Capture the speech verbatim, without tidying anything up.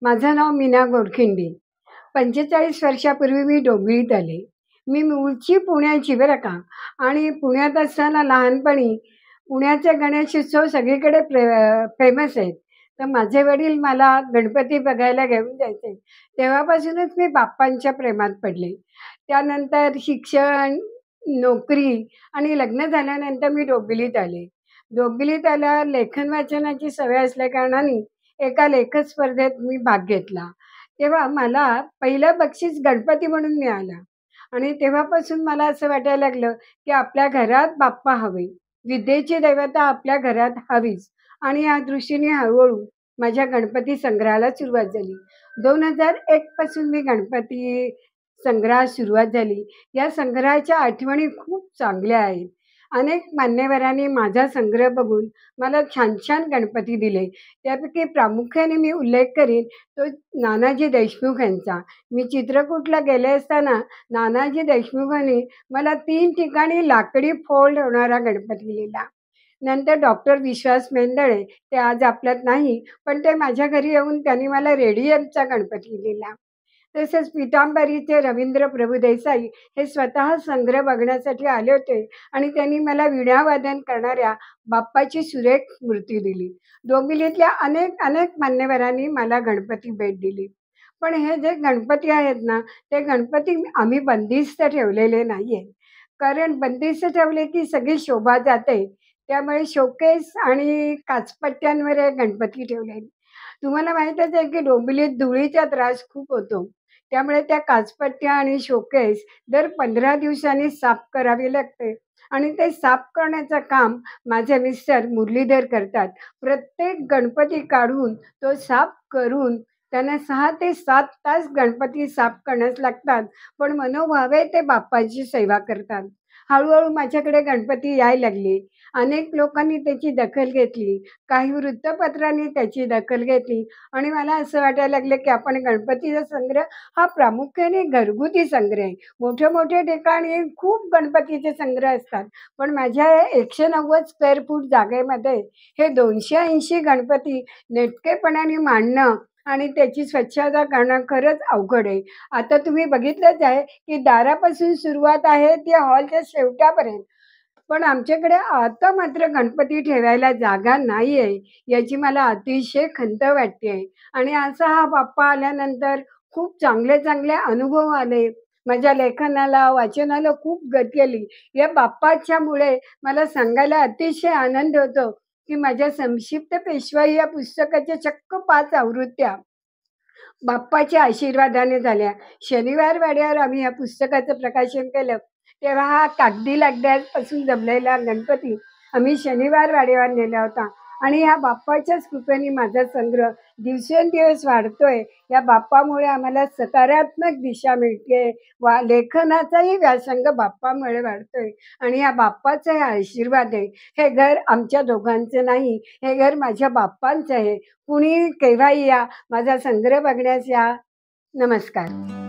माझं नाव मीना गोडखिंडी. पंचेचाळीस वर्षापूर्वी मी डोंबिवलीत आले. मी मूळची पुण्याची बरं का. आणि पुण्यात असताना लहानपणी पुण्याचे गणेशोत्सव सगळीकडे प्रे फेमस आहेत. तर माझे वडील मला गणपती बघायला घेऊन जायचे. तेव्हापासूनच मी बाप्पांच्या प्रेमात पडले. त्यानंतर शिक्षण, नोकरी आणि लग्न झाल्यानंतर मी डोंबिवलीत आले. डोंबिवलीत आल्यावर लेखन वाचनाची सवय असल्याकारणाने एका लेखक स्पर्धेत मी भाग घेतला. तेव्हा मला पहिलं बक्षीस गणपती म्हणून मिळालं आणि तेव्हापासून मला असं वाटायला लागलं, की आपल्या घरात बाप्पा हवे. विद्येची देवता आपल्या घरात हवीच आणि या दृष्टीने हळू माझ्या गणपती संग्रहाला सुरुवात झाली. दोन हजार एक पासून मी गणपती संग्रहास सुरुवात झाली. या संग्रहाच्या आठवणी खूप चांगल्या आहेत. अनेक मान्यवरांनी माझा संग्रह बघून मला छान-छान गणपती दिले. त्यापैकी प्रामुख्याने मी उल्लेख करीन तो नानाजी देशमुख यांचा. मी चित्रकूटला गेले असताना नानाजी देशमुखांनी मला तीन ठिकाणी लाकडी फोल्ड होणारा गणपती दिला. नंतर डॉक्टर विश्वास मेंदळे ते आज आपल्यात नाही, पण ते माझ्या घरी येऊन त्यांनी मला रेडियमचा गणपती दिला. तसेच पितांबरीचे रवींद्र प्रभुदेसाई हे स्वतः संग्रह बघण्यासाठी आले होते आणि त्यांनी मला वीणावादन करणाऱ्या बाप्पाची सुरेख मूर्ती दिली. डोंबिवलीतल्या अनेक अनेक मान्यवरांनी मला गणपती भेट दिली. पण हे जे गणपती आहेत ना, ते गणपती आम्ही बंदिस्त ठेवलेले नाही आहेत. कारण बंदिस्त ठेवले की सगळी शोभा जाते. त्यामुळे शोकेस आणि काचपट्ट्यांवर हे गणपती ठेवले. तुम्हाला माहीतच आहे की डोंबिवलीत धुळीचा त्रास खूप होतो. त्यामुळे त्या काचपट्ट्या आणि शोकेस दर पंधरा दिवसांनी साफ करावी लागते आणि ते साफ करण्याचं काम माझे मिस्टर मुरलीधर करतात. प्रत्येक गणपती काढून तो साफ करून त्यांना सहा ते सात तास गणपती साफ करण्यास लागतात. पण मनोभावे ते बाप्पाची सेवा करतात. हळू माझ्याकडे गणपती यायला लागले. अनेक लोकांनी त्याची दखल घेतली. काही वृत्तपत्रांनी त्याची दखल घेतली आणि मला असं वाटायला लागलं, की आपण गणपतीचा संग्रह हा प्रामुख्याने घरगुती संग्रह आहे. मोठ्या-मोठ्या ठिकाणी खूप गणपतीचे संग्रह असतात. पण माझ्या एकशे नव्वद स्क्वेअर फूट जागेमध्ये हे दोनशे ऐंशी गणपती नेटकेपणाने मांडणं आणि त्याची स्वच्छता करणं खरंच अवघड आहे. आता तुम्ही बघितलंच आहे, की दारापासून सुरुवात आहे ती हॉलच्या शेवटापर्यंत. पण आमच्याकडे आता मात्र गणपती ठेवायला जागा नाही आहे, याची मला अतिशय खंत वाटते आहे. आणि असा हा बाप्पा आल्यानंतर खूप चांगले-चांगले अनुभव आले. माझ्या लेखनाला, वाचनाला खूप गती आली. या बाप्पाच्यामुळे मला सांगायला अतिशय आनंद होतो, की माझ्या संक्षिप्त पेशवाई या पुस्तकाच्या चक्क पाच आवृत्त्या बाप्पाच्या आशीर्वादाने झाल्या. शनिवार वाड्यावर आम्ही या पुस्तकाचं प्रकाशन केलं. तेव्हा हा कागदी लगद्यापासून जमलेला गणपती आम्ही शनिवार वाड्यावर नेला होता आणि ह्या बाप्पाच्याच कृपेने माझा संग्रह दिवसेंदिवस वाढतोय. या बाप्पामुळे आम्हाला सकारात्मक दिशा मिळते. वा लेखनाचाही व्यासंग बाप्पामुळे वाढतोय आणि या बाप्पाचा हे आशीर्वाद आहे. हे घर आमच्या दोघांचं नाही, हे घर माझ्या बाप्पांचं आहे. कुणी केव्हाही या, माझा संग्रह बघण्यास या. नमस्कार.